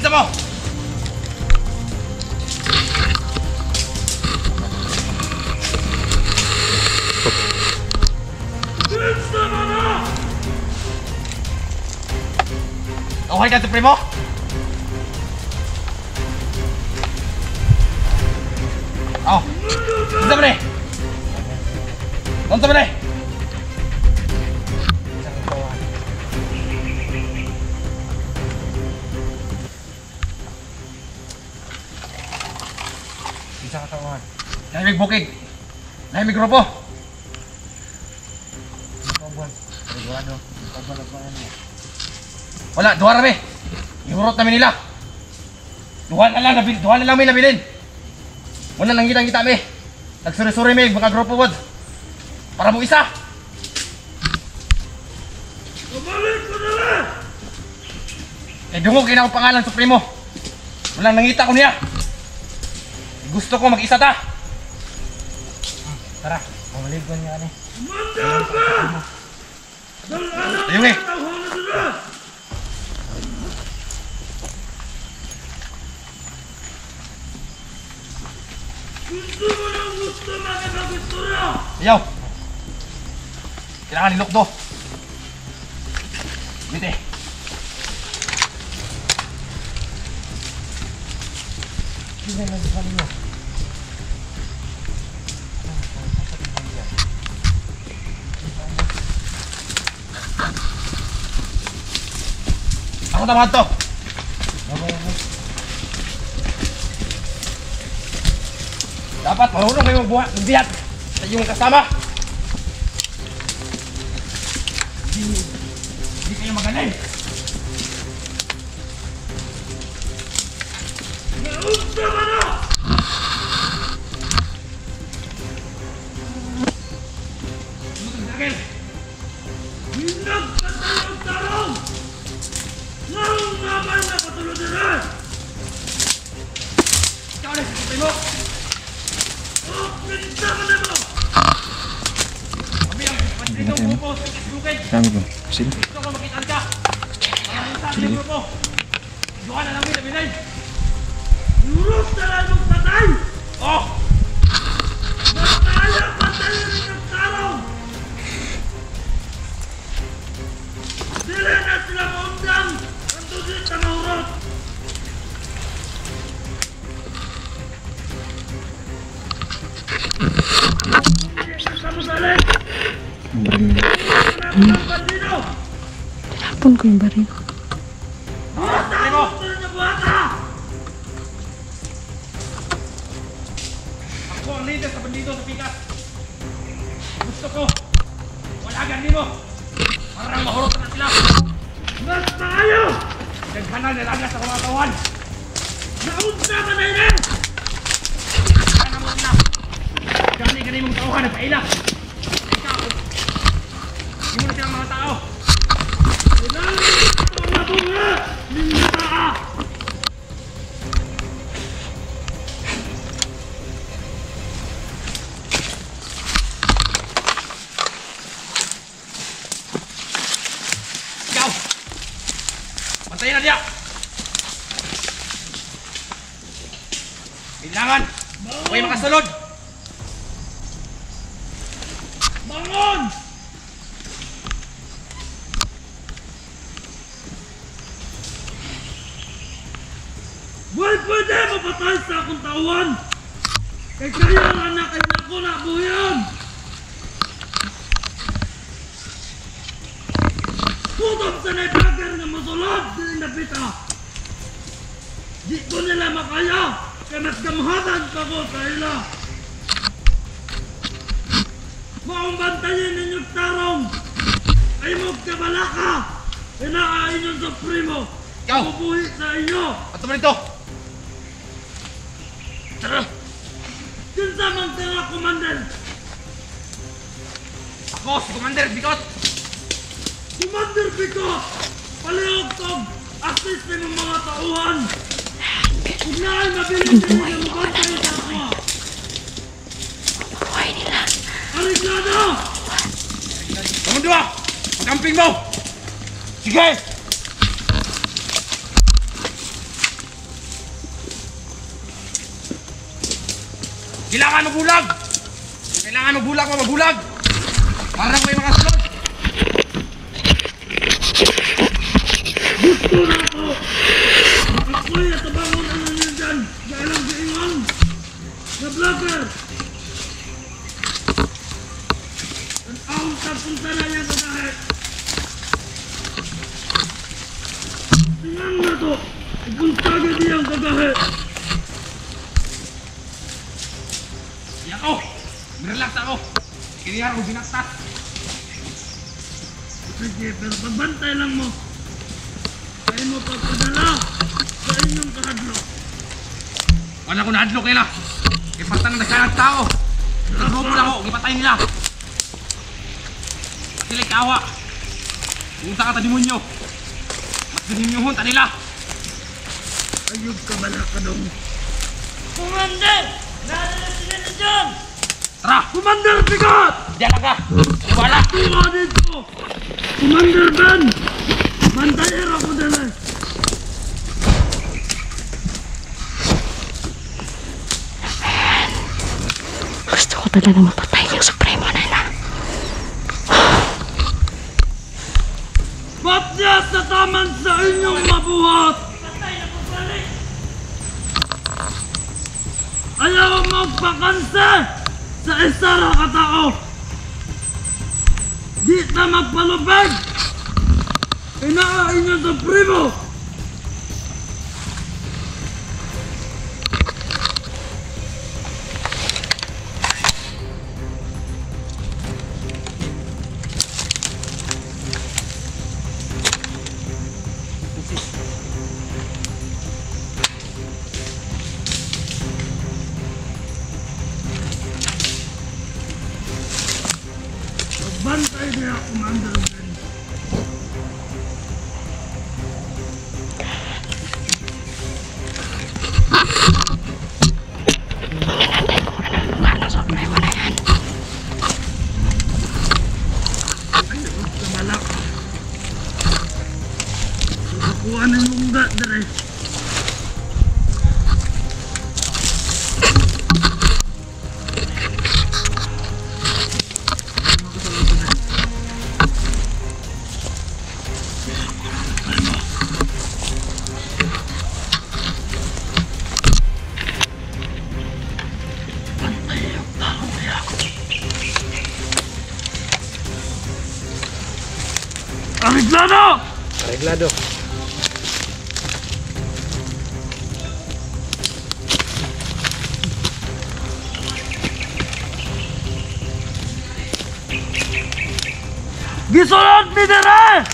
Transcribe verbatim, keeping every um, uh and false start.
Bisa mo! Bisa mo na! Okay ka, Supremo? Oh! Bisa mo na eh! Nonton mo na eh! Bisa katawan. Nahimig bukid. Nahimig grupo. Wala, duha rami. Ihurot namin nila. Duha na lang, duha na lang may nabilin. Muna nang kitang kita mi. Nagsuri-suri mi, mga grupo wad. Para mo isa. Kumalik ko na lang! Eh, dungog kayo na akong pangalan, Supremo. Walang nangita ko niya. Gusto ko mag-isa ta. Tara, mamalig ko niya ani. Mandal ka! Ayun eh. Gusto mo lang gusto mga kagustura! Ayaw! Kailangan nilok do. Bite. Hindi na nagsasabi mo. Ako tamahan to. Dapat marunong kayo magbuhat, magbihat sa iyong kasama. Hindi, hindi kayo magaling. Naunsa ka na! Magdagil! Hinag ka tayong tarong! Nang naman na patulog na rin! Ikaw na, sasabay mo! Oh, pinta ka na mo! Kami ang pantritong grupo sa Kasbukid! Kami po, sino? Gusto ko makitaan ka! Maraming sa ating grupo! Duha na lang may nabilin! Lurot na lang mong patay! Oh! Mataya patay rin ang tarong! Dili na sila maundang! Ang tusit na mahurot! Hapon ko yung baril. Ako ang leader sa bandido sa pikas. Gusto ko, walagan nimo. Parang mahurot na sila. Mas maayo! Naghanal na lagas sa mga kawan. Naunsa ka na yun! Kana mo na. Gani-gani mong kawan, nagpaila. Ikaw, hindi mo na silang mga tao. Kailangan ito ang nabunga! Minta! Ikaw! Pantayin na diya! Kailangan! Huwag makasulod! Bangon! Huwag pwede mapatay sa akong tauhan! Kay kayo ang anak ay ako na buhayan! Putom sa naibagar nga masulod din napita! Di ko nila makaya! Kaya mas gamhadan pa ko sa ila! Maong bantayin ninyong tarong! Ay mong kabalaka! Inaain yung Supremo! Ikaw! Bubuhi sa inyo! Ato mo nito! Tara! Yun sa mang tara, Commander! Ako si Commander Bikot! Commander Bikot! Palihog tong assist ng mga tauhan! Huwag na ay mabilis nila na mabantay sa ako! Buhay nila. Ariglado! Kamu dua! Pagkamping mo! Sige! Kailangan mabulag! Kailangan mabulag mo, mabulag! Parang may makasunod! Gusto na ako! Ako'y natabangon ang nanyo dyan! Dahil ang gaingon! Na vlogger! Ang awang tapunta na niya sa kahit! Tingnan na to! Ipuntaga niyang kagahit! Iyak ako! Relax ako! Kiniyar ko binaktas! Sige, pero pagbantay lang mo! Kaya mo pagpadala sa inyong kahadlo! Wala ko na-adlock nila! Ipatan na nagkalang tao! Nagrupo lang ako, ipatay nila! Sila'y kawa! Kung saan ka demonyo! Mas demonyohon ta nila! Ayog ka bala ka dong! Commander! Narala sila na dyan! Tara! Commander Bigot! Diyan lang ka! Wala! Tuwa dito! Commander Ben! Mantayer ako dala! Gusto ko talaga mapatay yung Supremo nila. Ba't niya sa taman sa inyong mabuhat? Ayaw magpakanse sa isa na katao! Di na magpalubeg! Inaain niyo sa primo! Bantay niya, Commander Ben. Paano Supremo na yan? Ayun ka malak. Sukakuha ng lungga dere. Arreglado! Arreglado! Gisulod ni dere!